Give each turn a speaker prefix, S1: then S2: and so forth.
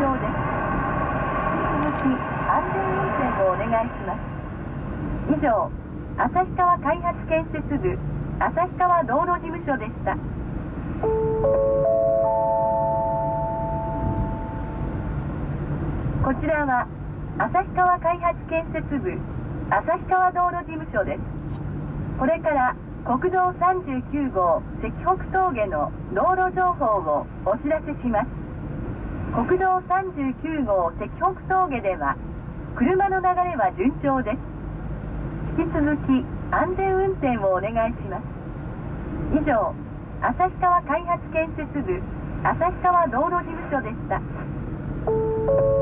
S1: 調です。引き続き安全運転をお願いします。以上、旭川開発建設部旭川道路事務所でした。こちらは旭川開発建設部旭川道路事務所です。これから国道39号石北峠の道路情報をお知らせします。国道39号石北峠では車の流れは順調です。引き続き安全運転をお願いします。以上、旭川開発建設部旭川道路事務所でした。